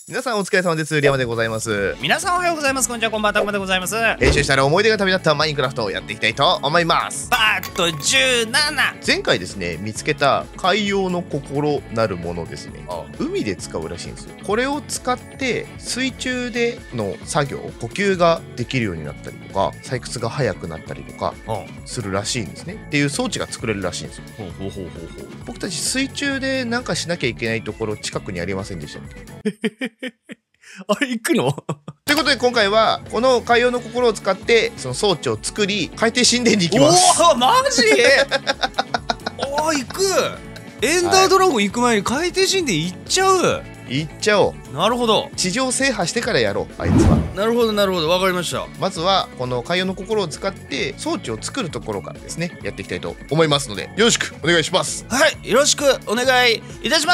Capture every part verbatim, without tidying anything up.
皆さんお疲れ様です。リヤマでございます。 皆さんおはようございます。こんにちは、こんばんは、たくまでございます。 編集したら思い出が旅立ったマインクラフトをやっていきたいと思います。 パートじゅうなな。 前回ですね、見つけた海洋の心なるものですね。海で使うらしいんですよ。これを使って水中での作業、呼吸ができるようになったりとか、採掘が早くなったりとかするらしいんですね。っていう装置が作れるらしいんですよ。ほうほうほうほうほう。僕たち水中でなんかしなきゃいけないところ近くにありませんでしたっけ？ あれ行くの？ ということで今回はこの海洋の心を使ってその装置を作り海底神殿に行きます。 おおマジ？おお行く。エンダードラゴン行く前に海底神殿行っちゃう。 行っちゃおう。 なるほど。 地上制覇してからやろうあいつは。 なるほどなるほど、わかりました。 まずはこの海洋の心を使って装置を作るところからですねやっていきたいと思いますのでよろしくお願いします。 はい、よろしくお願いいたします。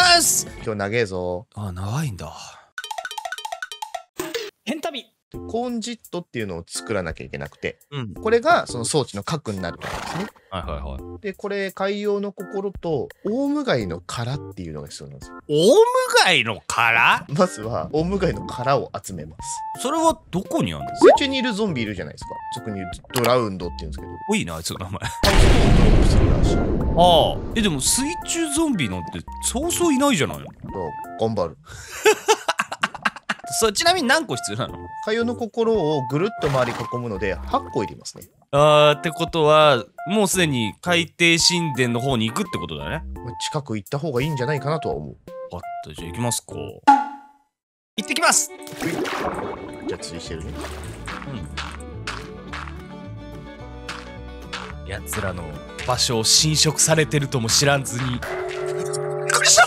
今日長えぞ。 あ、長いんだ。変旅コーンジットっていうのを作らなきゃいけなくて、 うん、 これがその装置の核になるわけですね。 はいはいはい。 でこれ海洋の心とオウムガイの殻っていうのが必要なんですよ。 オウムガイの殻？ まずはオウムガイの殻を集めます。 それはどこにあるの？ 水中にいるゾンビいるじゃないですか。俗に言うドラウンドって言うんですけど、 多いなあいつの名前。 ドロップするらしい。 ああ、えでも水中ゾンビなんてそうそういないじゃないの。 頑張る。 そちなみに何個必要なの？ 海洋の心をぐるっと周り囲むのではっこいりますね。 あーってことはもうすでに海底神殿の方に行くってことだね。 近く行った方がいいんじゃないかなとは思う。 あったじゃあ行きますか。行ってきます。 じゃあ釣りしてるね。 うん。やつらの場所を侵食されてるとも知らんずに。びっくりした。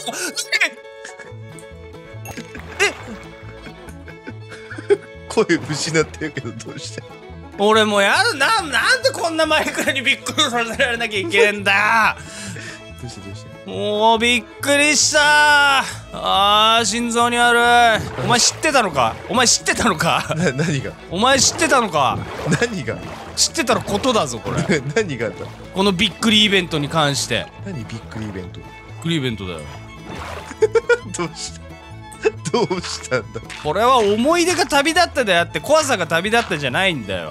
声失ってるけどどうして？ 俺もうやだな。なんでこんなマイクラにびっくりさせられなきゃいけんだ。 どうしてどうして？ もうびっくりしたあー、心臓に悪い。お前知ってたのか？お前知ってたのか？ な何が？ お前知ってたのか？ 何が？ 知ってたらことだぞこれ。 何があった？ このびっくりイベントに関して。 何びっくりイベント？ びっくりイベントだよ。 どうしたどうしたんだ？これは思い出が旅立ったであって怖さが旅立ったじゃないんだよ。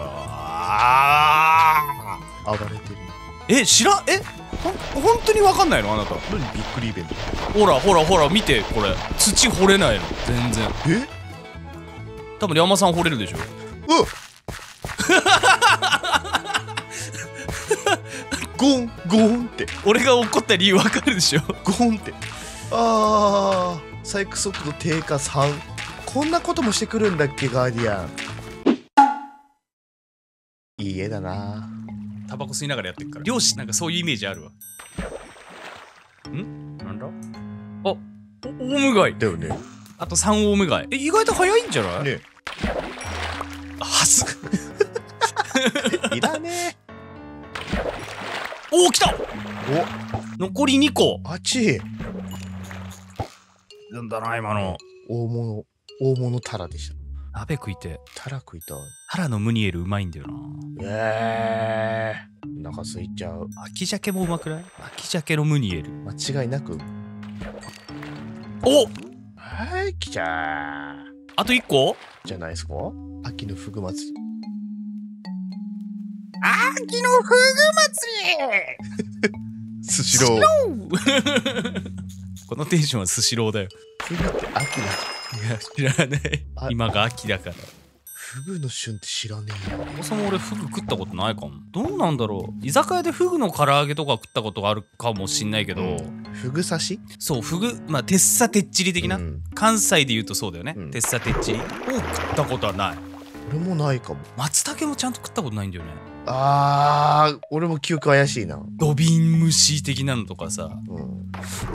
ああ暴れてる。 え知らんえほ本当に分かんないのあなた？ 何びっくりイベント？ ほらほらほら見てこれ土掘れないの全然。 え多分山さん掘れるでしょ。 うんゴンゴンって俺が怒った理由分かるでしょ。 ゴンってあー採掘速度低下さん。こんなこともしてくるんだっけガーディアン。いい絵だな。 タバコ吸いながらやってるから漁師なんかそういうイメージあるわ。んなんだあオウムガイだよね。 あとさんオウムガイ。え意外と早いんじゃないね。 はずいらねえ。 おお来た。 お残りにこ。 あっちなんだな今の。 大物大物タラでした。 鍋食いて。 タラ食いたい。 タラのムニエルうまいんだよな。 えー、お腹空いちゃう。 秋鮭もうまくない？秋鮭のムニエル間違いなく。 おはい来ちゃー。 あといっこじゃないですか。秋のフグ祭り。 秋のフグ祭りスシロー。 このテンションはスシローだよ。 フグって秋だ。 いや知らない。今が秋だから。 フグの旬って知らねえよ。 そもそも俺フグ食ったことないかも。どうなんだろう。居酒屋でフグの唐揚げとか食ったことがあるかもしんないけど、うん、 フグ刺し？ そうフグまあてっさてっちり的な、うん、関西で言うとそうだよね、うん、てっさてっちりを食ったことはない。 俺もないかも。 松茸もちゃんと食ったことないんだよね。 あー俺も記憶怪しいな。 土瓶蒸し的なのとかさ、 うん、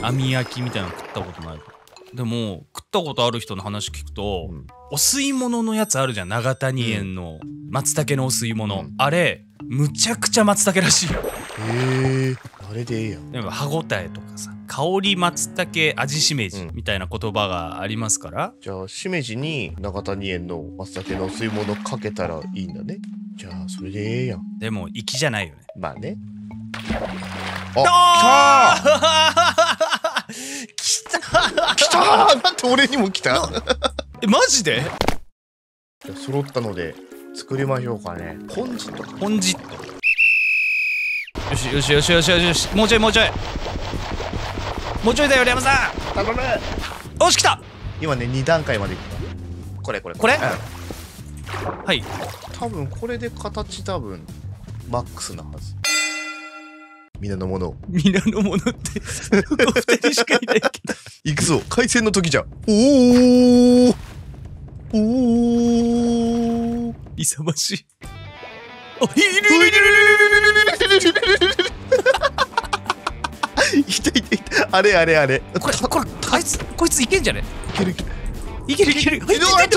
網焼きみたいなの食ったことない。でも食ったことある人の話聞くと、うん、お吸い物のやつあるじゃん。長谷園の松茸のお吸い物、うん、あれむちゃくちゃ松茸らしいよ。 へえあれでええやん。 でも歯ごたえとかさ香り松茸味しめじみたいな言葉がありますから、 うん、じゃあしめじに長谷園の松茸のお吸い物かけたらいいんだね。じゃあそれでええやん。 でも粋じゃないよね。 まあね。あ来たー来たー。なんで俺にも来た。 えマジで？ じゃあ揃ったので作りましょうかね。ポンジット。 ポンジット。よしよしよしよしよしよし、もうちょいもうちょいもうちょいだよ山さん。 頼む。 おし来た。 今ねに段階までいった。これこれこれ、 うん、 はい。 多分これで形多分マックスなはず。皆のものを皆のものってふたりしかいないけど行くぞ海鮮の時じゃ。おおおお勇ましい。あ、いるいるいるいたいたいた。あれあれあれ。 これこれあいつこいついけんじゃね？ いけるいけるいけるいける。い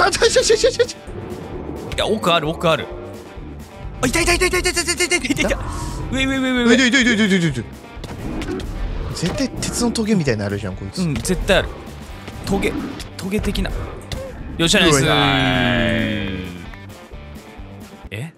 や奥ある奥ある。あ、いたいたいたいたいたいたいたいたいたいた。上上上上上。 絶対鉄のトゲみたいになるじゃんこいつ。 うん絶対ある。トゲトゲ的な。よっしゃナイス。え？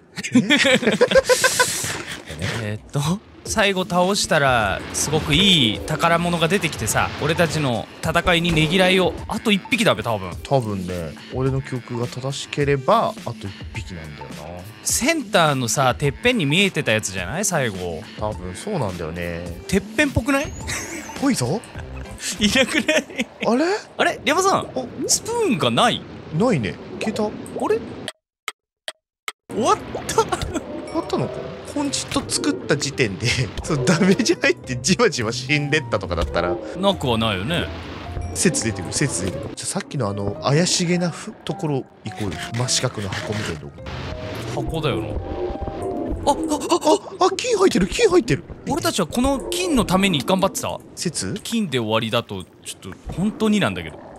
えっと最後倒したらすごくいい宝物が出てきてさ、俺たちの戦いにねぎらいを。あといっぴきだべ多分。 多分ね俺の記憶が正しければあといっぴきなんだよな。 センターのさてっぺんに見えてたやつじゃない最後。 多分そうなんだよね。 てっぺんっぽくない？ ぽいぞ。 いなくない？ あれあれリャバさんスプーンがない？ ないね。消えた。 あれ終わった。 あったのか。ポンチッと作った時点でそうダメージ入ってじわじわ死んでったとかだったらなくはないよね。 説出てくる説出てくる。じゃさっきのあの怪しげなふところ行こうよ。真四角の箱みたいなとこ。 箱だよな。 ああああ金入ってる金入ってる。 俺たちはこの金のために頑張ってた。 説金で終わりだとちょっと本当になんだけど。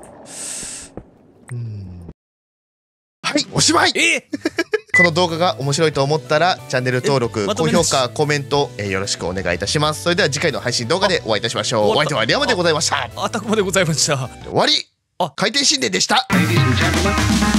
うんはいおしまい。 えこの動画が面白いと思ったらチャンネル登録、 まと高めなし評価、コメント、えーよろしくお願いいたします。それでは次回の配信動画でお会いいたしましょう。お相手はリアムでございました。 あたくまでございました。 終わり。 あ回転神殿でした。 Ladies and gentlemen.